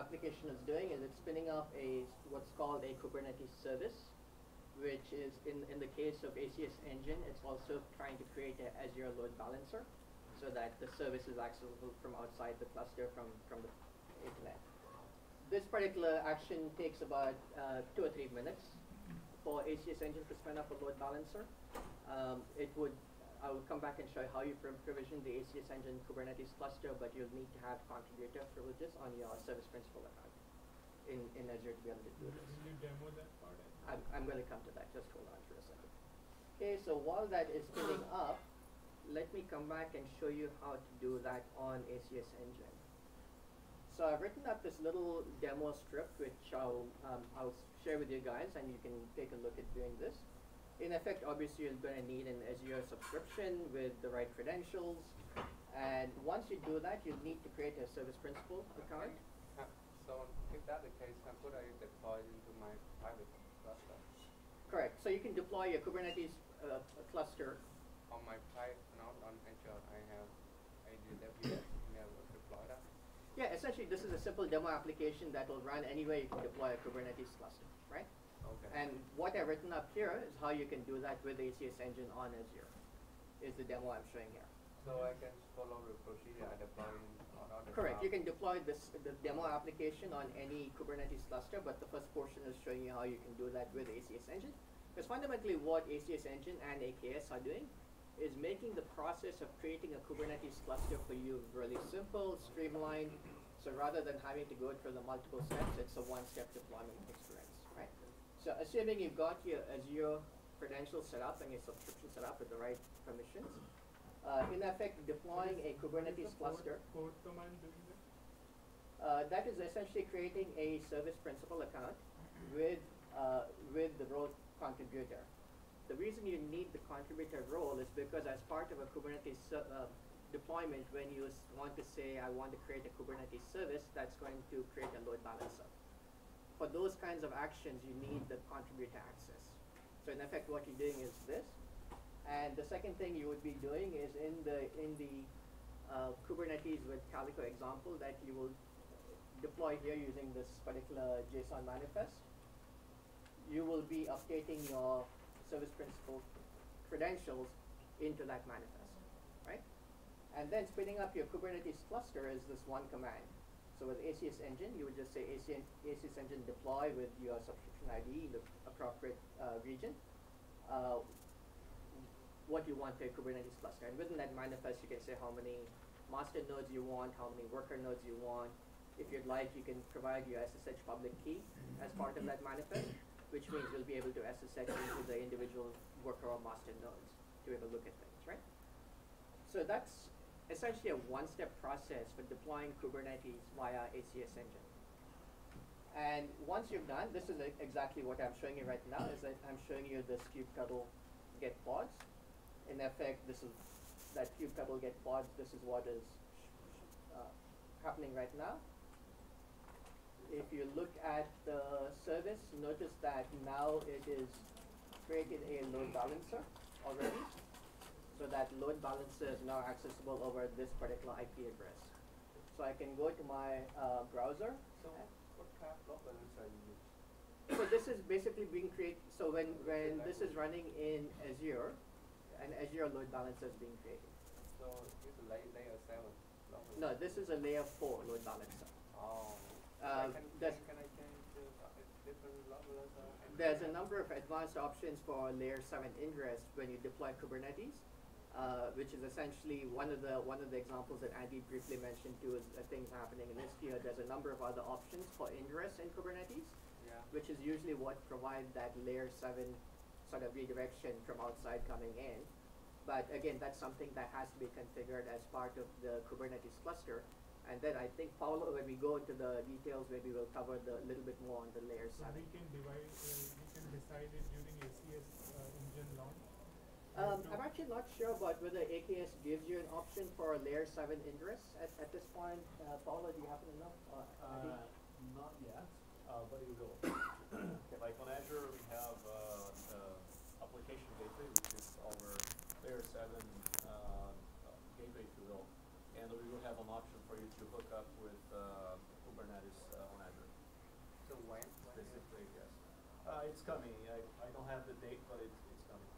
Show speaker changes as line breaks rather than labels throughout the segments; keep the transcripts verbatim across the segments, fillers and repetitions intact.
application is doing is it's spinning up a what's called a Kubernetes service, which is in, in the case of A C S Engine, it's also trying to create an Azure load balancer so that the service is accessible from outside the cluster from, from the internet. This particular action takes about uh, two or three minutes for A C S Engine to spin up a load balancer. Um, it would, I will come back and show you how you provision the A C S Engine Kubernetes cluster, but you'll need to have contributor privileges on your service principal account in, in Azure to be able to do this.
Will you demo that part?
I'm, I'm going to come to that. Just hold on for a second. Okay, so while that is spinning up, let me come back and show you how to do that on A C S Engine. So I've written up this little demo script, which I'll, um, I'll share with you guys, and you can take a look at doing this. In effect, obviously, you're going to need an Azure subscription with the right credentials. And once you do that, you need to create a service principal account.
Uh, so if that's the case, how could I deploy into my private cluster?
Correct. So you can deploy your Kubernetes uh, cluster.
On my private, not on Azure, I have A W S never deploy that.
Yeah, essentially, this is a simple demo application that will run anywhere you can deploy a Kubernetes cluster, right?
Okay.
And what I've written up here is how you can do that with A C S Engine on Azure, is the demo I'm showing here.
So I can follow the procedure I deploy on other
Correct.
cloud.
You can deploy this the demo application on any Kubernetes cluster, but the first portion is showing you how you can do that with A C S Engine. Because fundamentally what A C S Engine and A K S are doing is making the process of creating a Kubernetes cluster for you really simple, streamlined. So rather than having to go through the multiple steps, it's a one-step deployment experience, right? So assuming you've got your Azure credentials set up and your subscription set up with the right permissions, uh, in effect deploying a Kubernetes cluster,
Code command doing that?
uh, that is essentially creating a service principal account with, uh, with the role contributor. The reason you need the contributor role is because as part of a Kubernetes uh, deployment, when you want to say, I want to create a Kubernetes service, that's going to create a load balancer. For those kinds of actions, you need the contributor access. So in effect, what you're doing is this. And the second thing you would be doing is in the, in the uh, Kubernetes with Calico example that you will deploy here using this particular JSON manifest, you will be updating your service principal credentials into that manifest, right? And then spinning up your Kubernetes cluster is this one command. So with A C S Engine, you would just say A C S Engine deploy with your subscription I D in the appropriate uh, region, uh, what you want for your Kubernetes cluster. And within that manifest, you can say how many master nodes you want, how many worker nodes you want. If you'd like, you can provide your S S H public key as part of that manifest, which means you'll be able to S S H into the individual worker or master nodes to be able to look at things, right? So that's essentially a one-step process for deploying Kubernetes via A C S Engine. And once you've done, this is a, exactly what I'm showing you right now, is that I'm showing you this kubectl get pods. In effect, this is that kubectl get pods, this is what is uh, happening right now. If you look at the service, notice that now it is created a load balancer already. So that load balancer is now accessible over this particular I P address. So I can go to my uh, browser.
So what kind of load balancer you use?
So this is basically being created, so when, when this is running in Azure, an Azure load balancer is being created.
So it's a layer, layer seven load balancer.
No, this is a layer four load balancer.
Oh.
Uh,
can, can,
that's-
can I change the uh, different load balancer?
There's a number of advanced options for layer seven ingress when you deploy Kubernetes, uh, which is essentially one of the one of the examples that Andy briefly mentioned too is uh, things happening in this year. There's a number of other options for ingress in Kubernetes,
Yeah.
which is usually what provide that layer seven sort of redirection from outside coming in. But again, that's something that has to be configured as part of the Kubernetes cluster. And then I think, Paolo, when we go into the details, maybe we'll cover the little bit more on the layer
So
seven.
we can divide, uh, we can decide it during A C S uh, engine launch.
Um,
No.
I'm actually not sure about whether A K S gives you an option for a layer seven ingress at, at this point. Uh, Paolo, do you happen to know? Uh, Andy?
Uh, not yet, uh, but it will. Like on Azure, we have uh, the application gateway, which is our layer seven uh, uh, gateway, if you will, and we will have an option for you to hook up with uh, Kubernetes uh, on Uh, it's coming. I, I don't have the date, but it's, it's coming.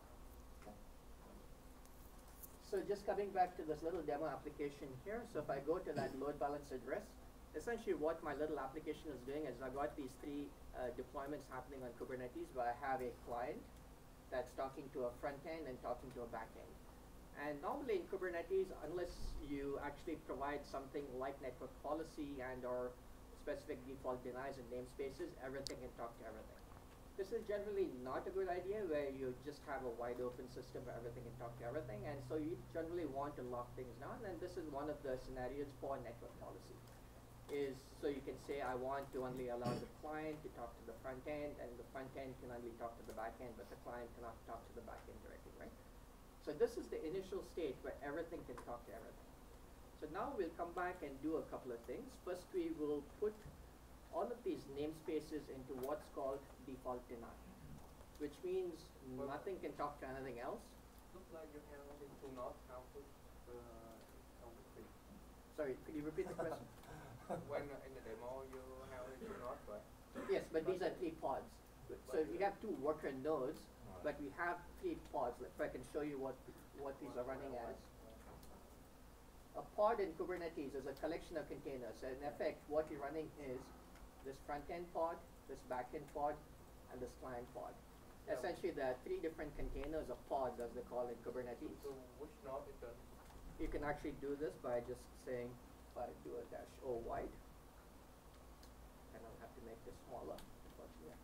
So just coming back to this little demo application here, so if I go to that load balance address, essentially what my little application is doing is I've got these three uh, deployments happening on Kubernetes where I have a client that's talking to a front end and talking to a back end. And normally in Kubernetes, unless you actually provide something like network policy and or specific default denies and namespaces, everything can talk to everything. This is generally not a good idea where you just have a wide open system where everything can talk to everything, and so you generally want to lock things down, and this is one of the scenarios for network policy. Is so you can say I want to only allow the client to talk to the front end, and the front end can only talk to the back end, but the client cannot talk to the back end directly, right? So this is the initial state where everything can talk to everything. So now we'll come back and do a couple of things. First, we will put all of these namespaces into what's called default deny, which means
Well,
nothing can talk to anything else.
Looks like you have only two not output uh, output three.
Sorry, could you repeat the question?
When uh, in the demo you have only two not, right?
Yes, but these are three pods. So we have two worker nodes, but we have three pods. If I can show you what what these are running as. A pod in Kubernetes is a collection of containers. So in effect, what you're running is this front-end pod, this back-end pod, and this client pod.
Yeah.
Essentially, there are three different containers of pods, as they call in Kubernetes.
So which not it does?
You can actually do this by just saying, if I do a dash O wide, and I'll have to make this smaller, unfortunately.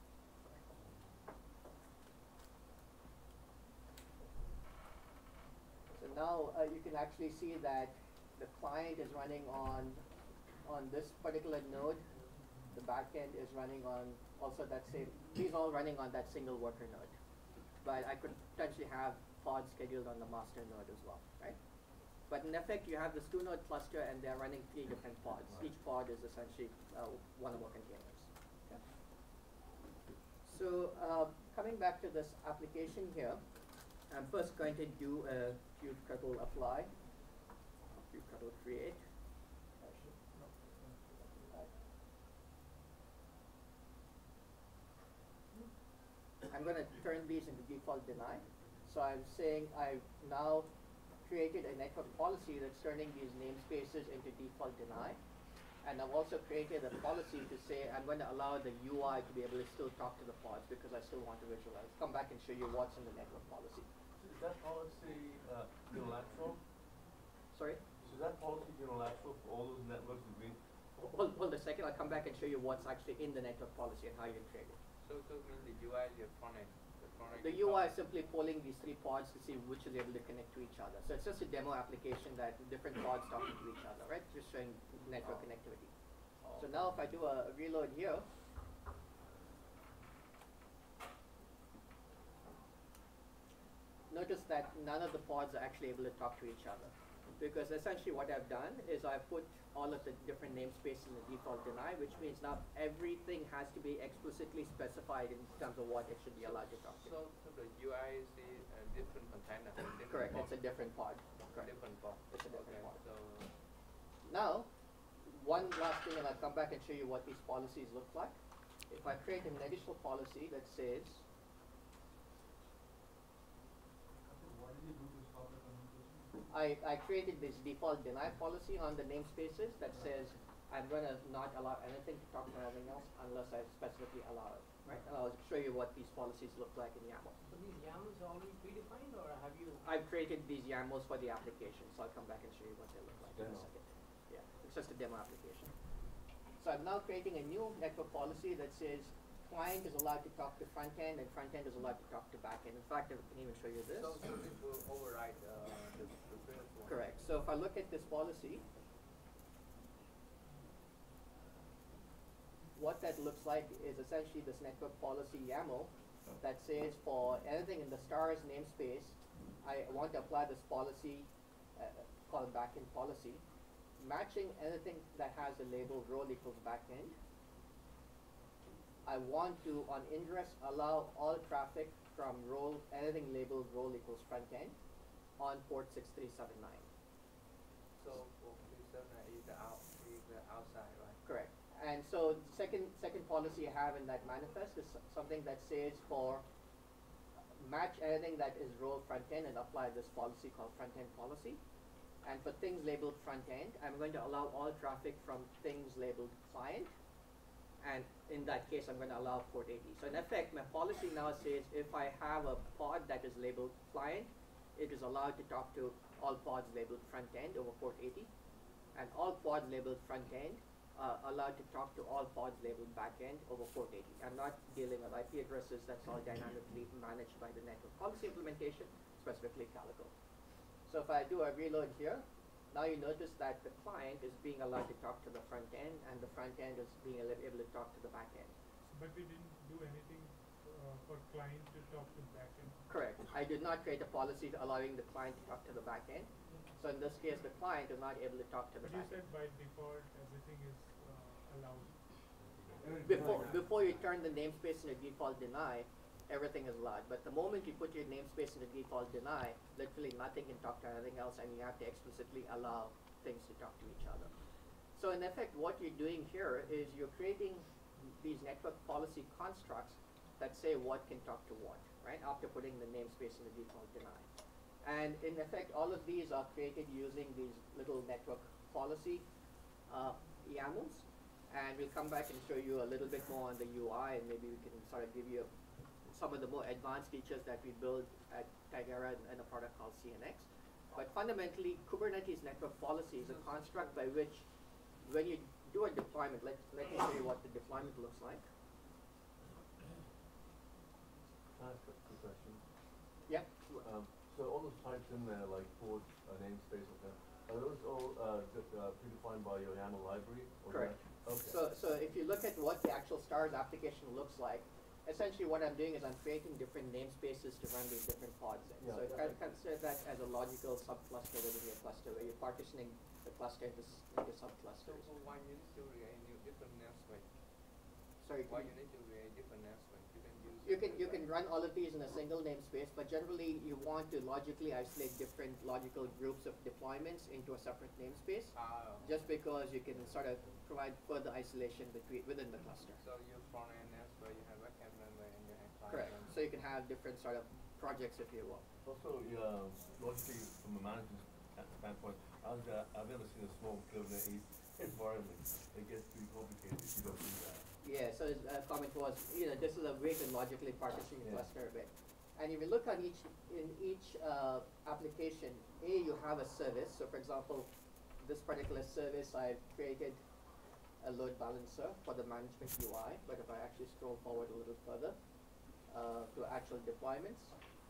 So now uh, you can actually see that the client is running on on this particular node. The backend is running on also that same. These all running on that single worker node. But I could potentially have pods scheduled on the master node as well, right? But in effect, you have this two-node cluster, and they're running three different pods. Each pod is essentially uh, one or more containers. Okay. So uh, coming back to this application here, I'm first going to do a kubectl apply, kubectl create. I'm going to turn these into default deny. So I'm saying I've now created a network policy that's turning these namespaces into default deny. And I've also created a policy to say I'm going to allow the U I to be able to still talk to the pods because I still want to visualize. Come back and show you what's in the network policy.
Is that policy uh, unilateral?
Sorry?
So is that policy unilateral for all those networks between?
Hold, hold a second. I'll come back and show you what's actually in the network policy and how you create it.
So so mean the U I is your front end. The front end
The
is
U I
how-
is simply polling these three pods to see which is able to connect to each other. So it's just a demo application that different pods talking to each other, right? Just showing network
Oh.
connectivity.
Oh.
So now if I do a reload here, notice that none of the pods are actually able to talk to each other. Because essentially what I've done is I've put all of the different namespaces in the default deny, which means now everything has to be explicitly specified in terms of what it should be allowed to talk to.
So, so the U I is the uh, different container. Different
Correct,
pod.
it's a different pod. Correct.
Different pod.
It's a different
okay,
pod.
So
Now, one last thing, and I'll come back and show you what these policies look like. If I create an additional policy that says,
What did you do to stop the communication?
I, I created this default deny policy on the namespaces that says I'm going to not allow anything to talk to anything else unless I specifically allow it, right? And I'll show you what these policies look like in YAML.
So these YAMLs are already predefined, or have you?
I've created these YAMLs for the application, so I'll come back and show you what they look like in a
Demo.
second. Yeah, it's just a demo application. So I'm now creating a new network policy that says client is allowed to talk to front end and front end is allowed to talk to back end. In fact, I can even show you this.
so so this will override uh, the, the previous one.
Correct. So if I look at this policy, what that looks like is essentially this network policy YAML that says for anything in the stars namespace, I want to apply this policy uh, called backend policy, matching anything that has the label role equals backend. I want to, on ingress, allow all traffic from role, anything labeled role equals front end on port six three seven nine.
So for this one uh, is the out is the outside, right?
Correct. And so second second policy I have in that manifest is s- something that says for match anything that is role front end and apply this policy called front end policy. And for things labeled front end, I'm going to allow all traffic from things labeled client. And in that case, I'm going to allow port eighty. So in effect, my policy now says if I have a pod that is labeled client, it is allowed to talk to all pods labeled front end over port eighty. And all pods labeled front end uh, allowed to talk to all pods labeled back end over port eighty. I'm not dealing with I P addresses. That's all dynamically managed by the network policy implementation, specifically Calico. So if I do a reload here, now you notice that the client is being allowed to talk to the front end, and the front end is being able to talk to the back end.
But we didn't do anything uh, for client to talk to backend.
Correct. I did not create a policy allowing the client to talk to the back end. So in this case, the client is not able to talk to the
But you
back
said
end.
by default everything is uh, allowed.
Before, before you turn the namespace into default deny, everything is allowed. But the moment you put your namespace into default deny, literally nothing can talk to anything else, and you have to explicitly allow things to talk to each other. So in effect, what you're doing here is you're creating these network policy constructs that say what can talk to what, right? After putting the namespace in the default deny. And in effect, all of these are created using these little network policy uh, YAMLs. And we'll come back and show you a little bit more on the U I, and maybe we can sort of give you some of the more advanced features that we build at Tigera in, in a product called C N X. But fundamentally, Kubernetes network policy is a construct by which when you do a deployment, let, let me show you what the deployment looks like.
Can I ask a quick question?
Yep.
Um, so all those types in there, like port, uh, namespace, okay, are those all uh, d- uh, predefined by your YAML library? Or
Correct.
Okay.
So, so if you look at what the actual STARS application looks like, essentially what I'm doing is I'm creating different namespaces to run these different pods in.
Yeah,
So
yeah.
kind of consider that as a logical subcluster within your cluster, where you're partitioning the cluster into, s- into
So
subclusters.
why you need to create new different namespace?
Sorry,
Why
can
you need to create different namespace? You can use.
You can, you
different-
can run all of these in a single namespace, but generally you want to logically isolate different logical groups of deployments into a separate namespace,
Ah,
just because you can sort of provide further isolation between, within the cluster.
so you front end namespace, you have backend namespace, and you have client
Correct.
namespace.
So you can have different sort of projects, if you will.
Also, yeah, logically, from a management sta- standpoint, I've, uh, I've never seen a small Kubernetes environment. It gets pretty complicated if you don't do that.
Yeah, so his uh, comment was, you know, this is a way to logically partition your
Yeah.
cluster a bit. And if you look on each, in each uh, application, A, you have a service. So for example, this particular service, I've created a load balancer for the management U I. But if I actually scroll forward a little further uh, to actual deployments.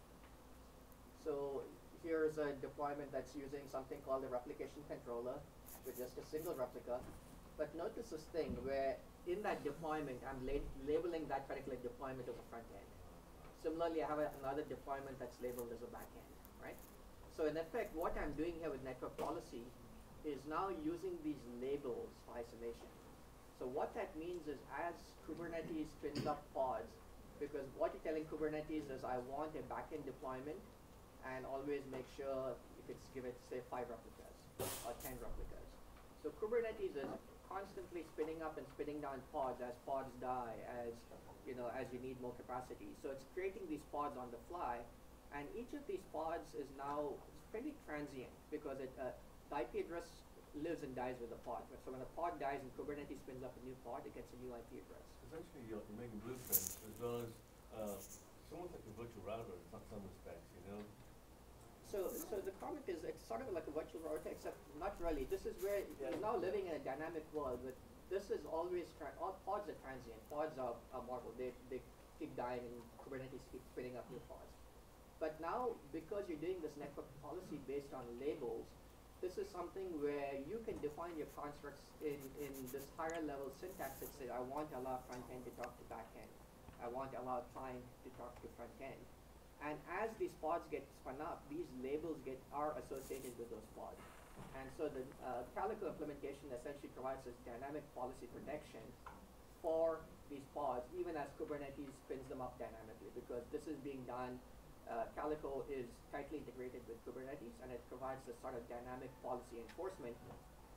So here's a deployment that's using something called a replication controller with just a single replica. But notice this thing where in that deployment, I'm lab labeling that particular deployment as a front end. Similarly, I have a, another deployment that's labeled as a back end, right? So in effect, what I'm doing here with network policy is now using these labels for isolation. So what that means is as Kubernetes spins up pods, because what you're telling Kubernetes is I want a backend deployment, and always make sure if it's give it say five replicas or ten replicas. So Kubernetes is constantly spinning up and spinning down pods as pods die, as you know, as you need more capacity. So it's creating these pods on the fly, and each of these pods is now pretty transient because it uh, the I P address lives and dies with the pod. So when a pod dies and Kubernetes spins up a new pod, it gets a new I P address.
Essentially, you're, you're making blueprints as well as uh, somewhat like a virtual router in some some respects, you know?
So, so the comment is it's sort of like a virtual router, except not really. This is where
Yeah.
you're now living in a dynamic world, but this is always, tra all pods are transient. Pods are, are mortal. They, they keep dying and Kubernetes keeps spinning up new pods. But now, because you're doing this network policy based on labels, this is something where you can define your constructs in, in this higher level syntax that say, I want to allow front end to talk to back end. I want to allow client to talk to front end. And as these pods get spun up, these labels get are associated with those pods. And so the uh, Calico implementation essentially provides this dynamic policy protection for these pods, even as Kubernetes spins them up dynamically, because this is being done. Uh, Calico is tightly integrated with Kubernetes, and it provides this sort of dynamic policy enforcement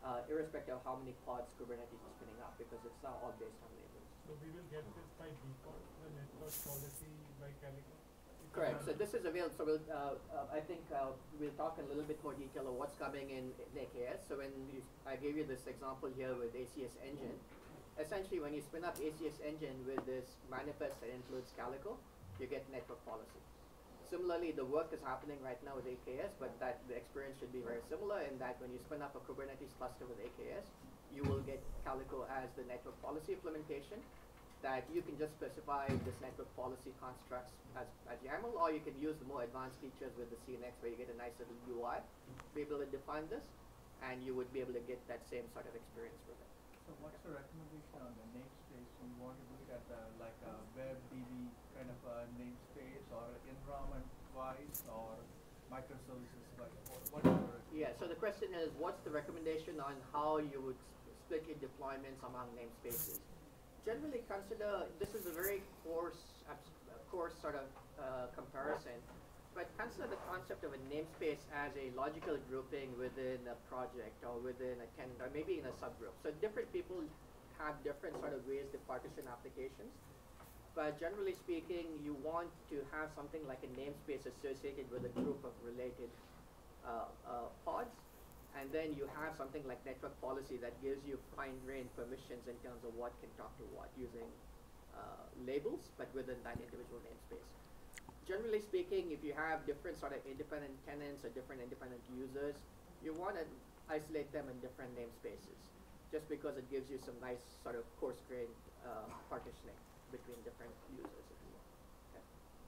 uh, irrespective of how many pods Kubernetes is spinning up, because it's now all based on labels.
So we will get this by default, the network policy by Calico? If
Correct.
you
So
want-
this is available. So we'll, uh, uh, I think uh, we'll talk in a little bit more detail of what's coming in, in A K S. So when you, I gave you this example here with A C S Engine, essentially when you spin up A C S Engine with this manifest that includes Calico, you get network policy. Similarly, the work is happening right now with A K S, but that the experience should be very similar in that when you spin up a Kubernetes cluster with A K S, you will get Calico as the network policy implementation, that you can just specify this network policy constructs as, as YAML, or you can use the more advanced features with the C N X where you get a nice little U I to be able to define this, and you would be able to get that same sort of experience with it.
So what's the recommendation on the namespace? You want to look at the, like a WebDB kind of a namespace, or environment-wise, or microservices, like what, what is your
Yeah, so the question is, what's the recommendation on how you would s- split your deployments among namespaces? Generally consider, this is a very coarse, abs- uh, coarse sort of uh, comparison, but consider the concept of a namespace as a logical grouping within a project or within a tenant or maybe in a subgroup. So different people have different sort of ways to partition applications, but generally speaking, you want to have something like a namespace associated with a group of related uh, uh, pods, and then you have something like network policy that gives you fine-grained permissions in terms of what can talk to what using uh, labels, but within that individual namespace. Generally speaking, if you have different sort of independent tenants or different independent users, you want to isolate them in different namespaces, just because it gives you some nice sort of coarse-grained uh, partitioning between different users, if you will. Okay.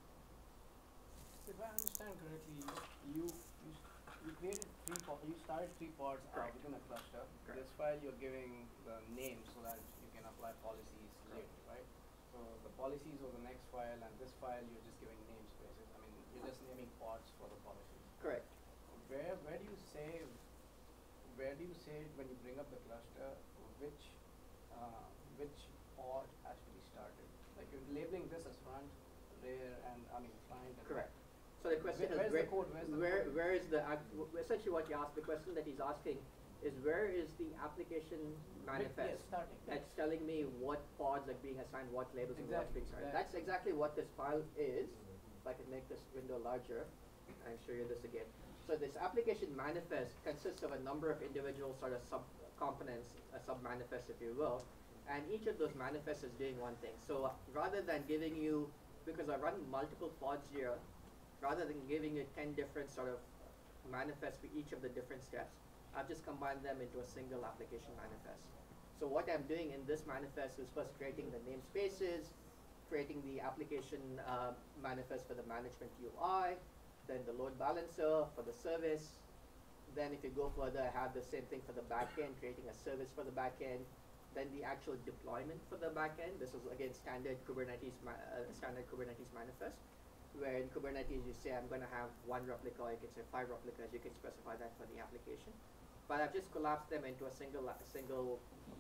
If I understand correctly, you, you, s- you created three po- you started three pods uh,
Correct.
within a cluster.
Correct.
This file you're giving the name so that you can apply policies later, right? So the policies of the next file, and this file you're just giving namespaces. I mean, you're just naming pods for the policies.
Correct.
Where where do you say where do you say when you bring up the cluster which uh, which pod actually started? Like you're labeling this as front, rear, and I mean client. And
Correct. So the question
Where-
is,
where's the
where,
code? Where's the
where,
code?
where is the, act- w- essentially what you asked, the question that he's asking is where is the application manifest?
Yes, starting.
That's telling me what pods are being assigned, what labels and what's
Exactly,
being assigned.
exactly.
That's exactly what this file is. If I can make this window larger and show you this again. So this application manifest consists of a number of individual sort of sub components, a sub manifest if you will, and each of those manifests is doing one thing. So uh, rather than giving you, because I run multiple pods here, rather than giving you ten different sort of manifests for each of the different steps, I've just combined them into a single application manifest. So what I'm doing in this manifest is first creating the namespaces, creating the application uh, manifest for the management U I, then the load balancer for the service. Then if you go further, I have the same thing for the backend, creating a service for the backend. Then the actual deployment for the backend. This is again standard Kubernetes ma uh, standard Kubernetes manifest, where in Kubernetes you say I'm going to have one replica, or you can say five replicas. You can specify that for the application. But I've just collapsed them into a single a single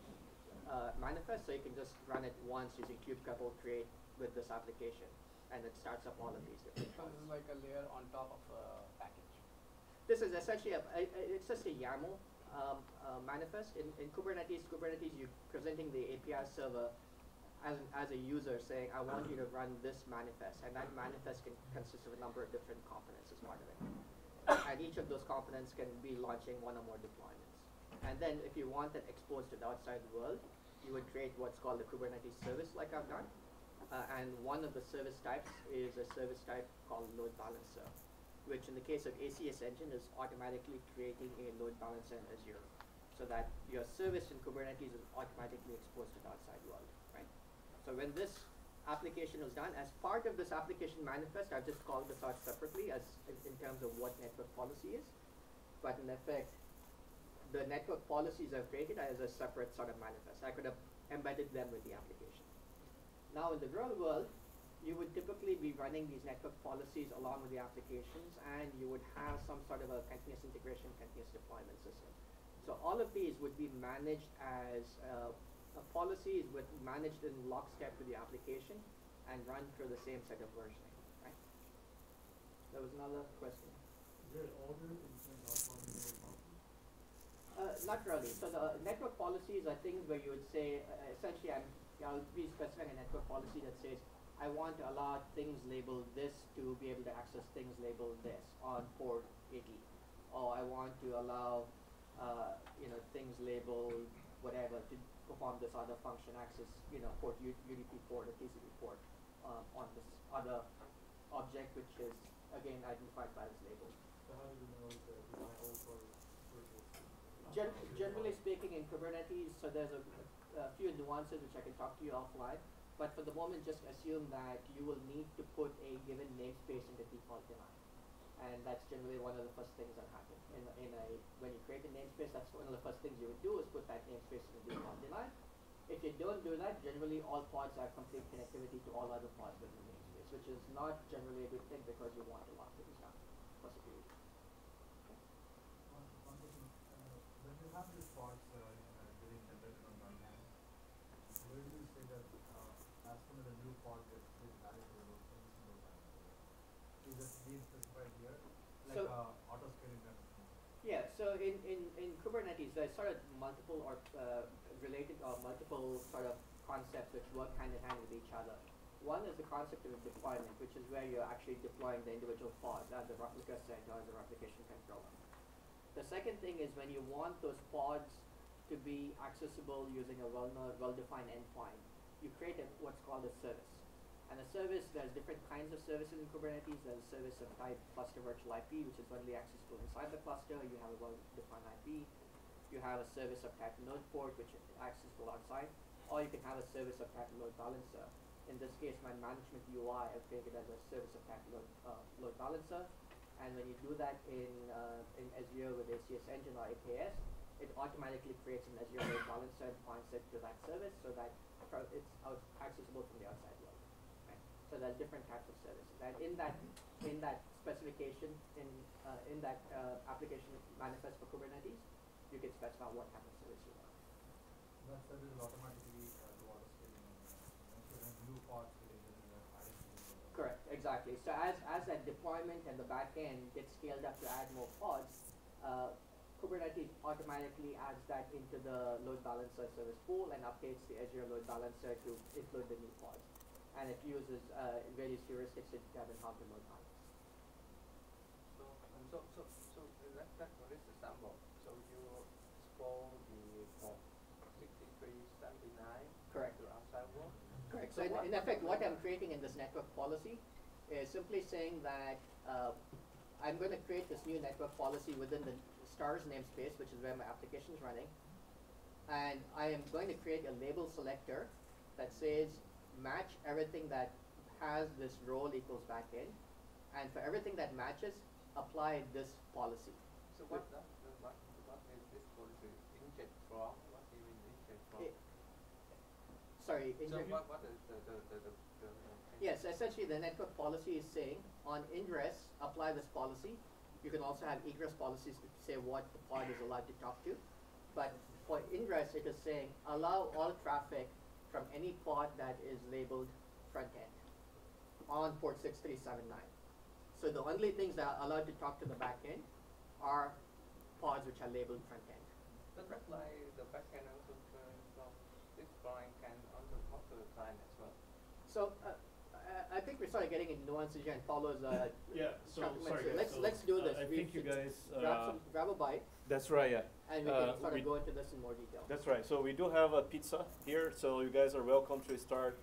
uh, manifest, so you can just run it once using kubectl create with this application, and it starts up all of these different
So
pods.
this is like a layer on top of a package.
This is essentially a, a, a it's just a YAML um, uh, manifest. In, in Kubernetes, Kubernetes you're presenting the A P I server as, an, as a user saying, I want you to run this manifest, and that manifest can consist of a number of different components as part of it. And each of those components can be launching one or more deployments. And then if you want that exposed to the outside world, you would create what's called a Kubernetes service like I've done. Uh, and one of the service types is a service type called load balancer, which in the case of A C S Engine is automatically creating a load balancer in Azure, so that your service in Kubernetes is automatically exposed to the outside world, right? So when this application was done, as part of this application manifest, I've just called this out separately as in, in terms of what network policy is, but in effect, the network policies I've created as a separate sort of manifest. I could have embedded them with the application. Now in the real world, you would typically be running these network policies along with the applications, and you would have some sort of a continuous integration, continuous deployment system. So all of these would be managed as uh, uh, policies with managed in lockstep with the application and run through the same set of versioning, right? There was another question.
Is there order in terms of how you know about it?
Uh, not really. So the network policies are things where you would say, uh, essentially, I'm, I'll be specifying a network policy that says, I want to allow things labeled this to be able to access things labeled this on port eighty. Or I want to allow, uh, you know, things labeled whatever to perform this other function, access, you know, port U D P port or T C P port um, on this other object, which is, again, identified by this label.
So how do you know the design over versus?
Gen generally speaking, in Kubernetes, so there's a, a few nuances which I can talk to you offline, but for the moment, just assume that you will need to put a given namespace in the default deny, and that's generally one of the first things that happen in a, in a when you create a namespace. That's one of the first things you would do is put that namespace in the default deny. If you don't do that, generally all pods have complete connectivity to all other pods within the namespace, which is not generally a good thing because you want to lock things down for security.
One, one question, uh, when you have these pods uh, uh, getting generated on one hand, where do you say that uh, as soon as a new pod gets is validated or every single time? Is it being specified here? Like
So-
uh, auto scaling kind of thing?
Yeah, so in, in, in Kubernetes, there's sort of multiple or uh, related or multiple sort of concepts which work hand in hand with each other. One is the concept of deployment, which is where you're actually deploying the individual pods as a replica set or as a replication controller. The second thing is when you want those pods to be accessible using a well-known, well-defined endpoint, you create a, what's called a service. And a service, there's different kinds of services in Kubernetes. There's a service of type cluster virtual I P, which is only accessible inside the cluster. You have a well-defined I P. You have a service of type node port, which is accessible outside. Or you can have a service of type load balancer. In this case, my management U I, I've created as a service of type load, uh, load balancer. And when you do that in, uh, in Azure with A C S Engine or A K S, it automatically creates an Azure load balancer and points it to that service so that it's out accessible from the outside world. So there's different types of services, and in that in that specification, in uh, in that uh, application manifest for Kubernetes, you can specify what type of service you want.
That service will automatically uh, do auto scaling and uh, ensuring new pods getting generated added to the
Correct, exactly. So as as that deployment and the back end gets scaled up to add more pods, uh, Kubernetes automatically adds that into the load balancer service pool and updates the Azure load balancer to include the new pods. And it uses uh, various heuristics to determine how to load balance.
So, um, so, so, so uh, that, that what is the sample? So you spoil the port sixty-three seventy-nine
Correct.
to outside world?
Correct.
So
So in,
what-
in effect, what I'm creating in this network policy is simply saying that uh, I'm going to create this new network policy within the stars namespace, which is where my application is running. And I am going to create a label selector that says match everything that has this role equals backend. And for everything that matches, apply this policy.
So what that, what, what is this policy? Inject from? What do you mean inject from?
It- Sorry,
So
inject-
what, what is the, the, the, the, the uh,
Yes, essentially the network policy is saying on ingress, apply this policy. You can also have egress policies to say what the pod is allowed to talk to. But for ingress, it is saying allow all traffic from any pod that is labeled front end on port six three seven nine. So the only things that are allowed to talk to the back end are pods which are labeled front end.
But that's like the backend also uh, from this client can also talk to the client as well.
So uh, I, I think we're sort of getting into nuances here and follows uh,
Yeah, so,
compliments
sorry
here.
guys,
Let's
so,
let's do
uh,
this.
I
We
think you
should
guys,
grab
uh,
some grab a bite
that's right, yeah.
and we
Uh,
can sort
we-
of go into this in more detail.
That's right, so we do have a pizza here, so you guys are welcome to start